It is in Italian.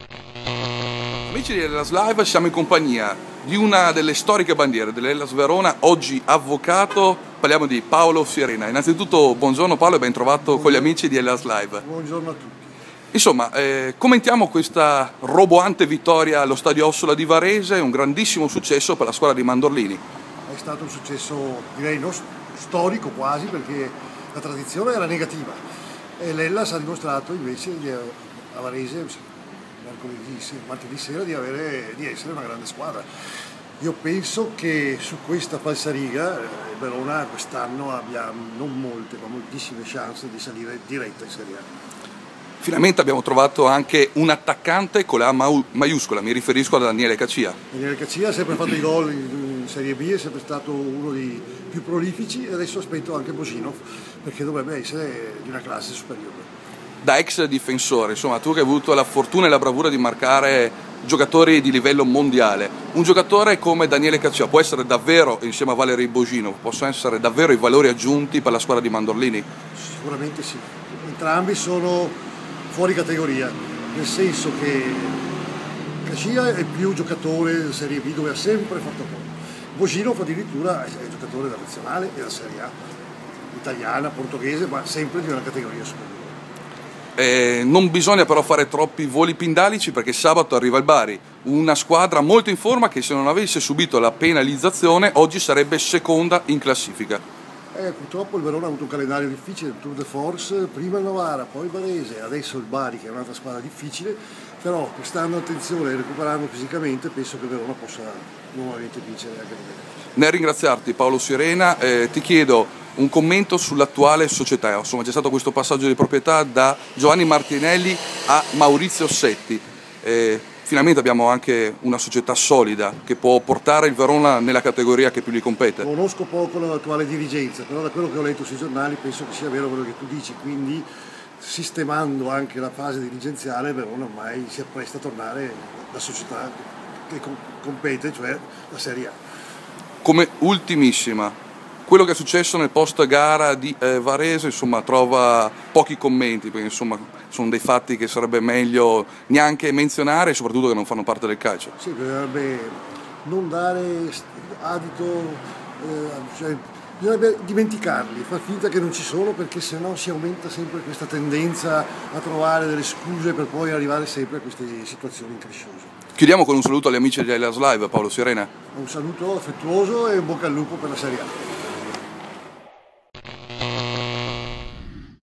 Amici di Hellas Live, siamo in compagnia di una delle storiche bandiere dell'Hellas Verona, oggi avvocato, parliamo di Paolo Sirena. Innanzitutto buongiorno Paolo e ben trovato con gli amici di Hellas Live. Buongiorno a tutti. Insomma, commentiamo questa roboante vittoria allo Stadio Ossola di Varese, un grandissimo successo per la squadra di Mandorlini. È stato un successo, direi, storico quasi, perché la tradizione era negativa e l'Hellas ha dimostrato invece a Varese martedì sera di essere una grande squadra. Io penso che su questa falsariga Verona quest'anno abbia non molte ma moltissime chance di salire diretta in Serie A. Finalmente abbiamo trovato anche un attaccante con la A maiuscola, mi riferisco a Daniele Cacia. Daniele Cacia ha sempre fatto i gol in Serie B, è sempre stato uno dei più prolifici e adesso aspetto anche Bosinov perché dovrebbe essere di una classe superiore. Da ex difensore, insomma, tu che hai avuto la fortuna e la bravura di marcare giocatori di livello mondiale, un giocatore come Daniele Cacia può essere davvero, insieme a Valery Bosinov, possono essere davvero i valori aggiunti per la squadra di Mandorlini? Sicuramente sì, entrambi sono fuori categoria, nel senso che Cacia è più giocatore della Serie B dove ha sempre fatto gol. Bosinov addirittura è giocatore della nazionale e della Serie A, italiana, portoghese, ma sempre di una categoria superiore. Non bisogna però fare troppi voli pindalici perché sabato arriva il Bari, una squadra molto in forma che se non avesse subito la penalizzazione oggi sarebbe seconda in classifica. Purtroppo il Verona ha avuto un calendario difficile, il Tour de Force, prima il Novara, poi il Varese, adesso il Bari che è un'altra squadra difficile, però prestando attenzione e recuperando fisicamente penso che il Verona possa nuovamente vincere anche domenica. Nel ringraziarti Paolo Sirena ti chiedo un commento sull'attuale società. Insomma, c'è stato questo passaggio di proprietà da Giovanni Martinelli a Maurizio Setti. Finalmente abbiamo anche una società solida che può portare il Verona nella categoria che più gli compete. Conosco poco l'attuale dirigenza, però da quello che ho letto sui giornali penso che sia vero quello che tu dici, quindi sistemando anche la fase dirigenziale il Verona ormai si appresta a tornare alla società che compete, cioè la Serie A. Come ultimissima, quello che è successo nel post gara di Varese, insomma, trova pochi commenti, perché insomma sono dei fatti che sarebbe meglio neanche menzionare e soprattutto che non fanno parte del calcio. Sì, bisognerebbe non dare adito, cioè, bisognerebbe dimenticarli, far finta che non ci sono, perché sennò si aumenta sempre questa tendenza a trovare delle scuse per poi arrivare sempre a queste situazioni incresciose. Chiudiamo con un saluto agli amici di Hellas Live, Paolo Sirena. Un saluto affettuoso e un bocca al lupo per la Serie A.